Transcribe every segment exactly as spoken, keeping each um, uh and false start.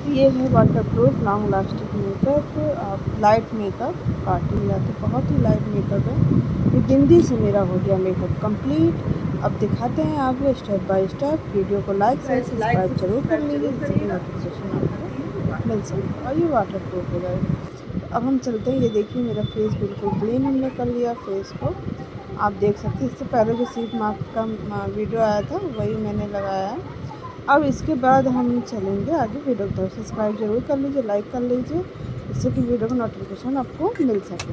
ये है waterproof long lasting makeup. आप लाइट मेकअप पार्टी में जाते, बहुत ही लाइट मेकअप है। ये बिंदी से मेरा हो गया मेकअप कंप्लीट। अब दिखाते हैं आपको स्टेप बाय स्टेप। वीडियो को लाइक से सब्सक्राइब जरूर कर लीजिए जिससे कि नोटिफिकेशन आपको मिल सके। और ये वाटर प्रूफ है गाइस। अब हम चलते हैं। ये देखिए मेरा फेस बिल्कुल क्लीन हमने कर लिया फेस को, आप देख सकते हैं। इससे पहले जो सीट मार्क का वीडियो आया था वही मैंने लगाया है। अब इसके बाद हम चलेंगे आगे। वीडियो को सब्सक्राइब जरूर कर लीजिए, लाइक कर लीजिए जिससे कि वीडियो का नोटिफिकेशन आपको मिल सके।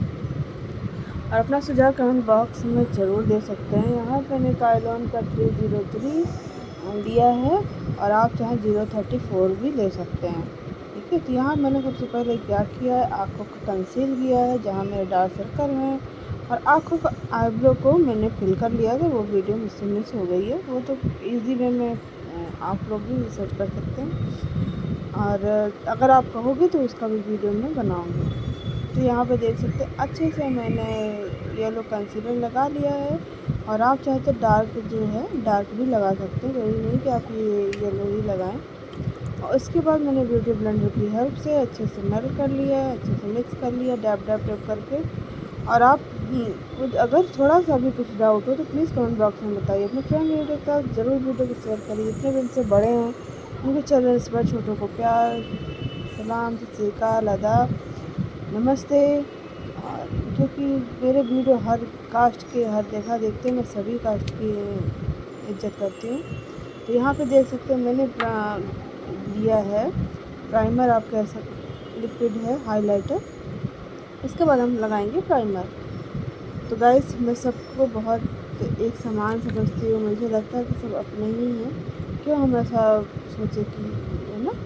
और अपना सुझाव कमेंट बॉक्स में ज़रूर दे सकते हैं। यहाँ मैंने कायलॉन का थ्री ज़ीरो थ्री लिया है और आप चाहें ज़ीरो थर्टी फोर भी ले सकते हैं, ठीक है। तो यहाँ मैंने सबसे पहले क्या किया है, आँखों को कंसील किया है जहाँ मेरे डार्क सर्कल हैं, और आँखों का आईब्रो को मैंने फिल कर लिया था। वो वीडियो मुझसे मिस हो गई है, वो तो इजी वे में आप लोग भी सर्च कर सकते हैं। और अगर आप कहोगे तो उसका भी वीडियो मैं बनाऊँगी। तो यहाँ पे देख सकते हैं अच्छे से मैंने येलो कंसीलर लगा लिया है। और आप चाहे तो डार्क जो है डार्क भी लगा सकते हैं, जरूरी नहीं कि आप ये येलो ही लगाएं। और उसके बाद मैंने ब्यूटी ब्लेंडर की हेल्प से अच्छे से मेल्ट कर लिया है, अच्छे से मिक्स कर लिया डैप डैप डैप करके। और आप कुछ अगर थोड़ा सा भी कुछ डाउट हो तो प्लीज़ कमेंट बॉक्स में बताइए। अपने फ्रेंड वीडियो के साथ ज़रूर वीडियो को शेयर करिए। जितने भी इनसे बड़े हैं उनके चैनल पर छोटों को प्यार सलाम सत आदाब नमस्ते। और क्योंकि मेरे वीडियो हर कास्ट के हर देखा देखते हैं, मैं सभी कास्ट की इज्जत करती हूँ। तो यहाँ पे देख सकते हैं मैंने लिया है प्राइमर, आप कह सकते लिक्विड है हाइलाइटर। इसके बाद हम लगाएंगे प्राइमर। तो गाइस मैं सबको बहुत एक समान समझती हूँ, मुझे लगता है कि सब अपने ही हैं। क्यों हम ऐसा सोचे कि है ना,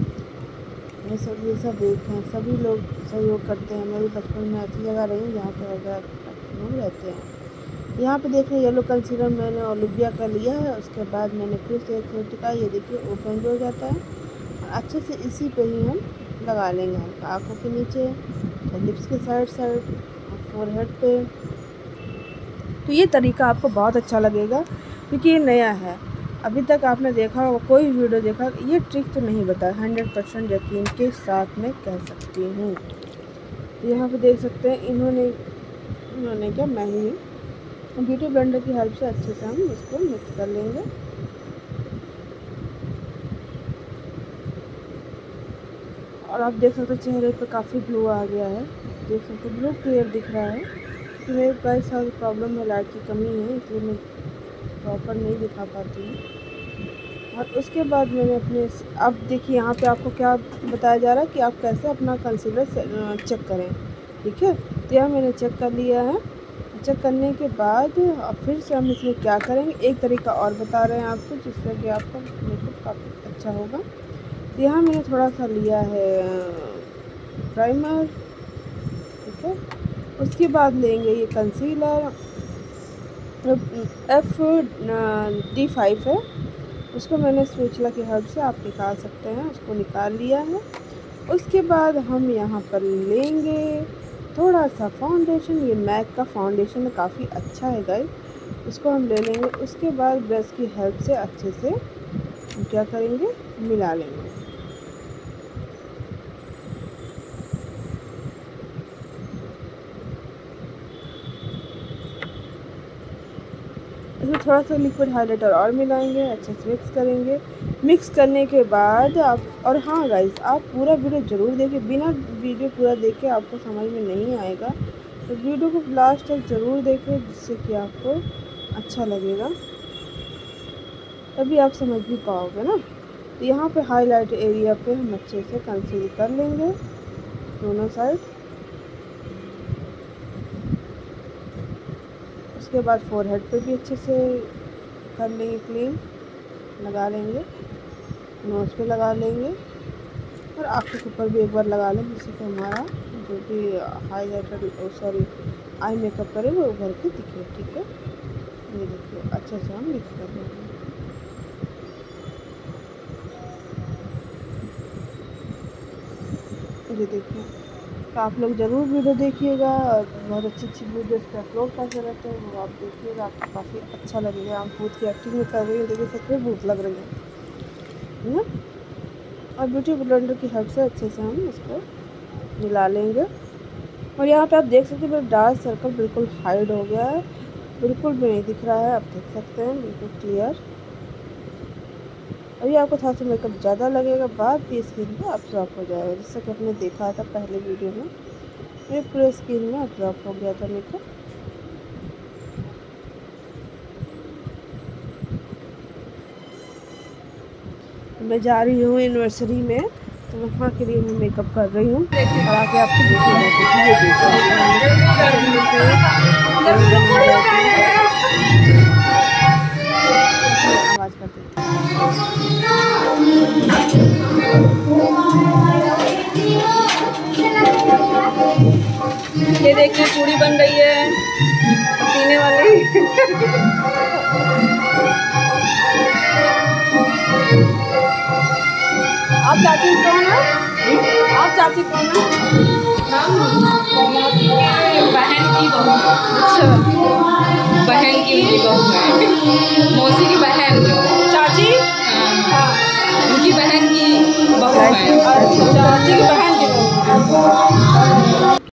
ये सब ये सब एक हैं, सभी लोग सहयोग करते हैं। मैं भी बचपन में ऐसी जगह रही हूँ जहाँ पर अगर लोग रहते हैं। यहाँ पे देख रहे हैं येलो कंसीलर मैंने ओलिविया का लिया है। उसके बाद मैंने फिर से एक फिर टिका, ये देखिए ओपन जो हो जाता है। अच्छे से इसी पे ही हम लगा लेंगे, हल्का आँखों के नीचे, लिप्स के साइड साइड, फोरहेड पे। तो ये तरीका आपको बहुत अच्छा लगेगा क्योंकि ये नया है। अभी तक आपने देखा होगा कोई वीडियो देखा, ये ट्रिक तो नहीं बताया, हंड्रेड परसेंट यकीन के साथ मैं कह सकती हूँ। तो यहाँ पे देख सकते हैं इन्होंने इन्होंने क्या मैं ही ब्यूटी ब्लेंडर की हेल्प से अच्छे से हम इसको मिक्स कर लेंगे। और आप देख सकते हो चेहरे पे काफ़ी ग्लो आ गया है, देख सकते ग्लो क्लियर दिख रहा है। क्योंकि मेरे पास सारी प्रॉब्लम है, लाइट की कमी है, इसलिए मैं प्रॉपर नहीं दिखा पाती हूँ। और उसके बाद मैंने अपने अब देखिए यहाँ पे आपको क्या बताया जा रहा है कि आप कैसे अपना कंसीलर चेक करें, ठीक है। तो यह मैंने चेक कर लिया है। चेक करने के बाद अब फिर से हम इसमें क्या करेंगे, एक तरीका और बता रहे हैं आपको जिससे कि आपका मेकअप काफ़ी अच्छा होगा। तो यहाँ मैंने थोड़ा सा लिया है प्राइमर, ठीक है। उसके बाद लेंगे ये कंसीलर एफ डी फाइव है, उसको मैंने स्पैचुला की हेल्प से आप निकाल सकते हैं, उसको निकाल लिया है। उसके बाद हम यहाँ पर लेंगे थोड़ा सा फाउंडेशन, ये मैक का फाउंडेशन है, काफ़ी अच्छा है गाइस, इसको हम ले लेंगे। उसके बाद ब्रश की हेल्प से अच्छे से हम क्या करेंगे, मिला लेंगे। इसमें थोड़ा सा लिक्विड हाइलाइटर और मिलाएंगे, अच्छे से मिक्स करेंगे। मिक्स करने के बाद आप, और हाँ गाइस आप पूरा वीडियो ज़रूर देखिए, बिना वीडियो पूरा देखे आपको समझ में नहीं आएगा। तो वीडियो को लास्ट तक ज़रूर देखें जिससे कि आपको अच्छा लगेगा, तभी आप समझ भी पाओगे ना। तो यहाँ पे हाईलाइट एरिया पे हम अच्छे से कंसील कर लेंगे दोनों साइड। उसके बाद फोरहेड पे भी अच्छे से कर लेंगे, क्लीन लगा लेंगे, नोज़ पे लगा लेंगे, और आँखों के ऊपर भी एक बार लगा लें जिससे कि हमारा जो भी हाईलाइटर सॉरी आई मेकअप करें वो उभर के दिखे, ठीक है। ये देखिए अच्छे से हम मिक्स कर लेंगे। ये देखिए, तो आप लोग ज़रूर वीडियो देखिएगा, और बहुत अच्छी अच्छी वीडियोस पे अपलोड करते रहते हैं, वो आप देखिएगा, आपको काफ़ी अच्छा लगेगा। आप भूत की एक्टिंग में कर रही है, देखिए सच में भूत लग रही है ना। और ब्यूटी ब्लेंडर की हेल्प से अच्छे से हम इसको मिला लेंगे। और यहाँ पे आप देख सकते हैं मेरा डार्क सर्कल बिल्कुल हाइड हो गया है, बिल्कुल भी नहीं दिख रहा है, आप देख सकते हैं बिल्कुल क्लियर। अभी आपको थोड़ा सा मेकअप ज़्यादा लगेगा, बाद भी स्किन पे अब्जॉर्ब हो जाएगा, जैसा कि आपने देखा था पहले वीडियो में मेरे पूरे स्किन में अब्जॉर्ब हो गया था मेकअप। मैं जा रही हूँ यूनिवर्सिटी में, तो वहाँ के लिए मैं मेकअप कर रही हूँ और आके आपको आवाज़ करते ये देखिए पूरी बन रही है पसीने वाली। आप चाची कौन है? आप चाची कौन है? बहन की बहू। अच्छा, बहन की उनकी बहू है, मौसी की बहन।